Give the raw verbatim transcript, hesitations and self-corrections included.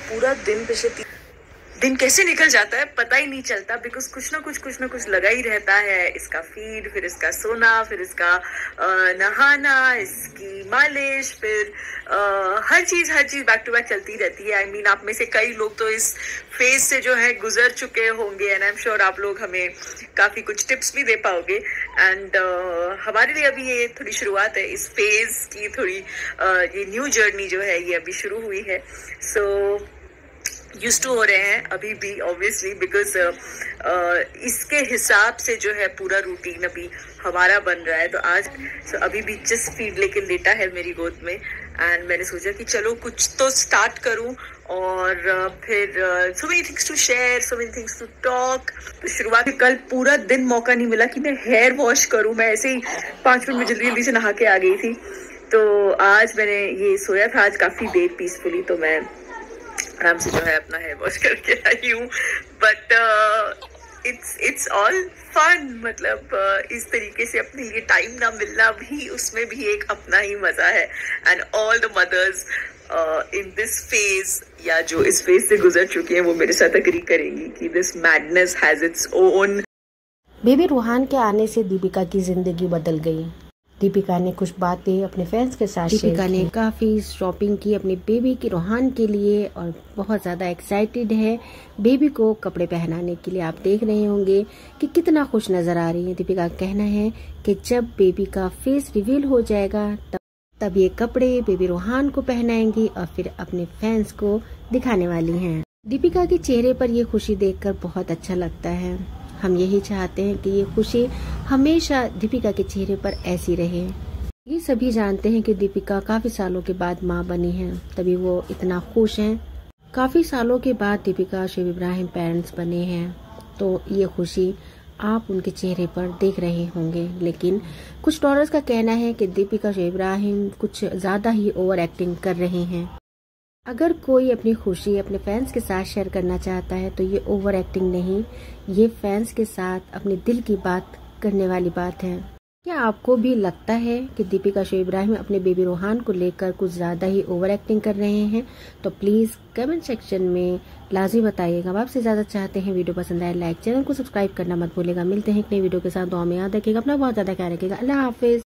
पूरा दिन पिछले दिन कैसे निकल जाता है पता ही नहीं चलता, बिकॉज कुछ ना कुछ कुछ ना कुछ लगा ही रहता है। इसका फीड, फिर इसका सोना, फिर इसका आ, नहाना, इसकी मालिश, फिर आ, हर चीज हर चीज बैक टू बैक चलती रहती है। आई I मीन mean, आप में से कई लोग तो इस फेज से जो है गुजर चुके होंगे एंड आई एम श्योर आप लोग हमें काफी कुछ टिप्स भी दे पाओगे। एंड uh, हमारे लिए अभी ये थोड़ी शुरुआत है इस फेज की, थोड़ी uh, ये न्यू जर्नी जो है ये अभी शुरू हुई है। सो so, यूज टू हो रहे हैं अभी भी ऑब्वियसली, बिकॉज uh, इसके हिसाब से जो है पूरा रूटीन अभी हमारा बन रहा है। तो आज so, अभी भी जस्ट फीड लेके लेटा है मेरी गोद में एंड मैंने सोचा कि चलो कुछ तो स्टार्ट करूं और uh, फिर so many things to share, so many things to talk. तो शुरुआत कल पूरा दिन मौका नहीं मिला कि मैं हेयर वॉश करूं, मैं ऐसे ही पाँच मिनट में जल्दी जल्दी से नहा के आ गई थी। तो आज मैंने ये सोया था आज काफी देर पीसफुली, तो मैं आराम से जो है अपना हेयर वॉश करके आई हूँ। But it's it's all fun, मतलब uh, इस तरीके से अपने लिए टाइम ना मिलना भी, उसमें भी एक अपना ही मजा है। And all the mothers in this phase या जो इस फेज से गुजर चुकी हैं वो मेरे साथ एग्री करेंगी कि this madness has its own. Baby Ruhaan के आने से दीपिका की जिंदगी बदल गई। दीपिका ने कुछ बातें अपने फैंस के साथ शेयर की। दीपिका ने काफ़ी शॉपिंग की अपने बेबी की रूहान के लिए और बहुत ज़्यादा एक्साइटेड है बेबी को कपड़े पहनाने के लिए। आप देख रहे होंगे कि कितना खुश नज़र आ रही है। दीपिका का कहना है कि जब बेबी का फेस रिवील हो जाएगा तब तब ये कपड़े बेबी रूहान को पहनाएंगी और फिर अपने फैंस को दिखाने वाली हैं। दीपिका के चेहरे पर ये खुशी देखकर बहुत अच्छा लगता है। हम यही चाहते हैं कि ये खुशी हमेशा दीपिका के चेहरे पर ऐसी रहे। ये सभी जानते हैं कि दीपिका काफी सालों के बाद मां बनी है, तभी वो इतना खुश हैं। काफी सालों के बाद दीपिका शोएब इब्राहिम पेरेंट्स बने हैं, तो ये खुशी आप उनके चेहरे पर देख रहे होंगे। लेकिन कुछ डॉक्टर्स का कहना है कि दीपिका शोएब इब्राहिम कुछ ज्यादा ही ओवर एक्टिंग कर रहे हैं। अगर कोई अपनी खुशी अपने फैंस के साथ शेयर करना चाहता है तो ये ओवर एक्टिंग नहीं, ये फैंस के साथ अपने दिल की बात करने वाली बात है। क्या आपको भी लगता है कि दीपिका शोएब इब्राहिम अपने बेबी रूहान को लेकर कुछ ज्यादा ही ओवर एक्टिंग कर रहे हैं? तो प्लीज कमेंट सेक्शन में लाजमी बताइएगा। आप आपसे इजाजत चाहते हैं। वीडियो पसंद आए लाइक, चैनल को सब्सक्राइब करना मत भूलेगा। मिलते हैं एक नई वीडियो के साथ। दुआ में याद रखिएगा, अपना बहुत ज्यादा ख्याल रखिएगा। अल्लाह हाफिज।